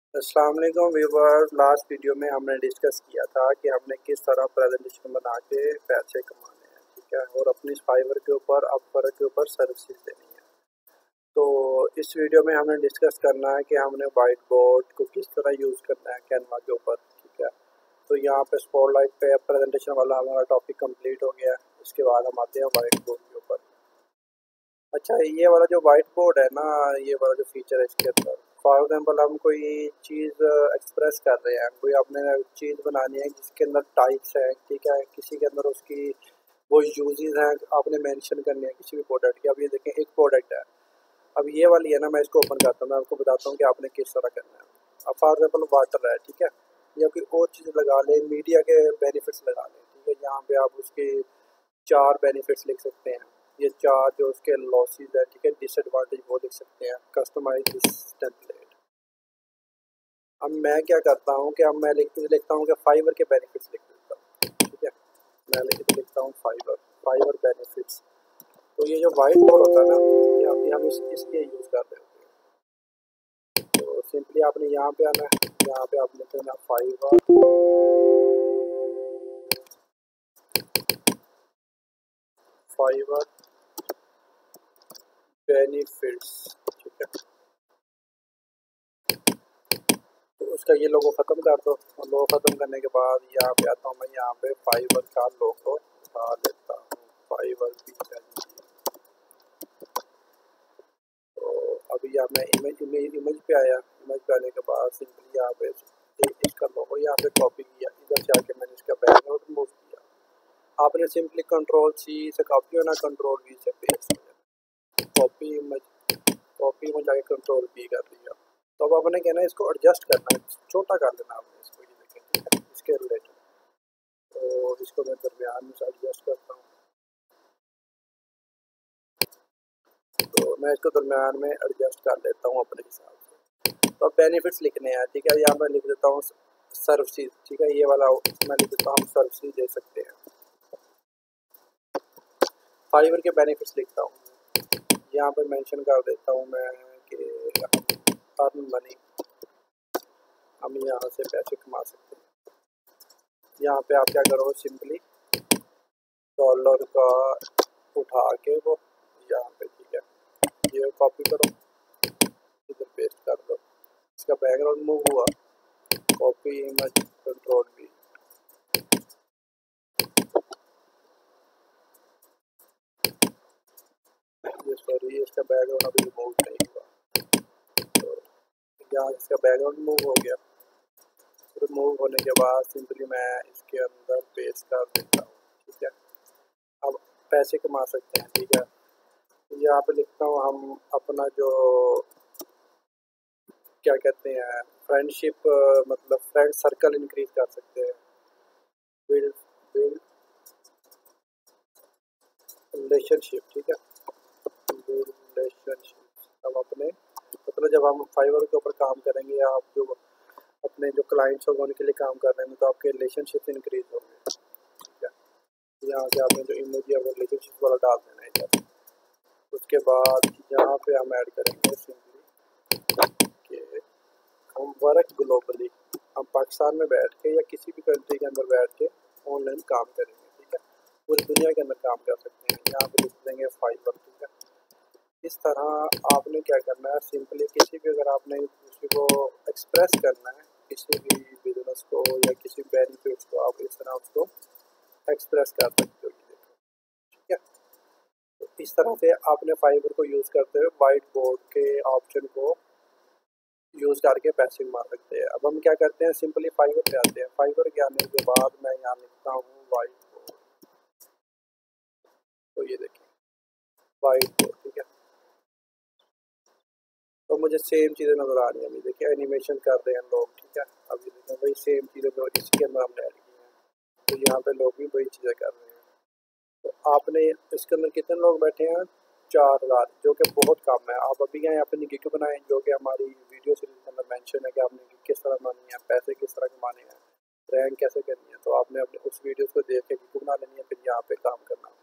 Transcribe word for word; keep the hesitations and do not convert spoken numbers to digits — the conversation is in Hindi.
अस्सलाम वालेकुम व्यूअर्स। लास्ट वीडियो में हमने डिस्कस किया था कि हमने किस तरह प्रेजेंटेशन बना के पैसे कमाने हैं, ठीक है, और अपनी फाइवर के ऊपर अपवर्क के ऊपर सर्विसेज देनी है। तो इस वीडियो में हमने डिस्कस करना है कि हमने वाइट बोर्ड को किस तरह यूज़ करना है कैनवा के ऊपर, ठीक है। तो यहाँ पे स्पॉटलाइट पे प्रेजेंटेशन वाला हमारा टॉपिक कंप्लीट हो गया। इसके बाद हम आते हैं वाइट बोर्ड के ऊपर। अच्छा, ये वाला जो वाइट बोर्ड है ना, ये वाला जो फीचर है इसके अंदर, फॉर एग्जांपल हम कोई चीज़ एक्सप्रेस कर रहे हैं, कोई आपने चीज़ बनानी है जिसके अंदर टाइप्स है, ठीक है, किसी के अंदर उसकी वो यूजेस हैं आपने मेंशन करनी है किसी भी प्रोडक्ट की। अब ये देखें, एक प्रोडक्ट है, अब ये वाली है ना, मैं इसको ओपन करता हूँ, मैं आपको बताता हूँ कि आपने किस तरह करना है। अब फॉर एग्जाम्पल वाटर है, ठीक है, या कोई और चीज़ लगा लें, मीडिया के बेनिफिट्स लगा लें, ठीक है। यहाँ पे आप उसके चार बेनिफिट्स लिख सकते हैं, ये चार जो उसके लॉसेस है, ठीक है, डिसएडवांटेज वो लिख सकते हैं। Customize this template. अब मैं क्या करता हूँ कि अब मैं लिख लिखता हूँ कि फाइवर के बेनिफिट्स लिख देता हूँ, ठीक है। मैं लिख लिखता हूँ फाइवर फाइवर बेनिफिट्स। तो ये जो वाइट बोर्ड होता है ना, ये ये हम इस इसलिए यूज़ कर रहे होते हैं। तो सिंपली आपने यहाँ पे आना है, यहाँ पे आपने कहना फाइवर फाइवर बेनिफिट्स, ठीक है। तो उसका ये लोगो ख़त्म कर दो, और लोगो ख़त्म करने के बाद यहाँ पे आता हूँ मैं, यहाँ पे फाइबर का लोगो उठा लेता हूँ, फाइबर पी एन जी। तो अभी यहाँ मैं इमेज इमेज इमेज पे आया, इमेज पे आने के बाद सिंपली यहाँ पे इसका लोगो यहाँ पे कॉपी किया, इधर से आके मैंने इसका बैकग्राउंड रिमूव किया। आपने सिंपली कंट्रोल सी से कॉपी होना, कंट्रोल वी से पेस्ट हो जाना। कॉपी इमेज कॉपी में जाके कंट्रोल वी कर लिया। तो अब आपने कहना है इसको एडजस्ट करना है, छोटा कर देना आपने इसको, ये देखें इसके रिलेटेड। तो इसको मैं दरमियान में एडजस्ट करता हूँ, तो मैं इसको दरमियान में एडजस्ट कर लेता हूँ अपने हिसाब से। तो अब बेनिफिट्स लिखने हैं, ठीक है, यहाँ मैं लिख देता हूँ सर्विसेज, ठीक है, ये वाला मैं लिख देता हूँ, हम सर्विसेज दे सकते हैं। फाइवर के बेनिफिट्स लिखता हूँ, यहाँ पे मेंशन कर देता हूँ मैं कि हम अर्न मनी, हम यहाँ से पैसे कमा सकते हैं। यहाँ पे आप क्या करो, सिंपली डॉलर का उठा के वो यहाँ पे, ठीक है, ये कॉपी करो, इधर पेस्ट कर दो, इसका बैकग्राउंड मूव हुआ, कॉपी इमेज कंट्रोल भी, ये सॉरी इसका बैकग्राउंड अभी रिमूव नहीं हुआ। तो यहाँ इसका बैकग्राउंड मूव हो गया। रिमूव होने के बाद सिंपली मैं इसके अंदर पेस्ट कर देता हूँ, ठीक है। अब पैसे कमा सकते हैं, ठीक है। यहाँ पे लिखता हूँ हम अपना जो क्या कहते हैं फ्रेंडशिप, मतलब फ्रेंड सर्कल इंक्रीज कर सकते हैं। बिल्ड बिल्ड रिलेशनशिप, ठीक है, बिल्ड रिलेशनशिप। हम अपने मतलब जब हम फाइवर के ऊपर काम करेंगे, या आप जो अपने जो क्लाइंट्स होंगे उनके लिए काम कर रहे हैं, तो आपके रिलेशनशिप इंक्रीज होंगे, ठीक है। यहाँ से आपने जो इमेज है वो रिलेशनशिप वाला डाल देना है इधर। उसके बाद यहाँ पे हम ऐड करेंगे सिंपली कि हम वर्क ग्लोबली, हम पाकिस्तान में बैठ के या किसी भी कंट्री के अंदर बैठ के ऑनलाइन काम करेंगे, ठीक है, पूरी दुनिया के अंदर काम कर सकते हैं। यहाँ पे लिख देंगे फाइबर, ठीक है। इस तरह आपने क्या करना है, सिंपली किसी भी, अगर आपने किसी को एक्सप्रेस करना है, किसी भी बिजनेस को या किसी बेनिफिट्स को, आप इस तरह उसको एक्सप्रेस कर सकते हो, ठीक है। तो इस तरह से आपने फाइबर को यूज़ करते हुए वाइट बोर्ड के ऑप्शन को यूज़ करके पैसे कमा सकते हैं। अब हम क्या करते हैं, सिंपली फाइवर पे आते हैं। फाइवर के आने के बाद मैं यहाँ लिखता हूँ वाइट बोर्ड, तो ये देखिए वाइट बोर्ड, ठीक है। तो मुझे सेम चीज़ें नज़र आ रही हैं, अभी देखिए एनिमेशन कर रहे हैं लोग, ठीक है। अभी देखिए वही सेम चीज़ें जो इसके अंदर हमने ऐड की हैं, तो यहाँ पे लोग भी वही चीज़ें कर रहे हैं। तो आपने इसके अंदर कितने लोग बैठे हैं, चार हज़ार, जो कि बहुत कम है। आप अभी यहाँ अपनी गिग बनाएं, जो कि हमारी वीडियो सीरीज के अंदर मेंशन है कि आपने गिग किस तरह बनानी है, पैसे किस तरह कमाने हैं, रैंक कैसे करनी है। तो आपने अपने उस वीडियो को देख के गिग बना लेनी है, फिर यहाँ पे काम करना।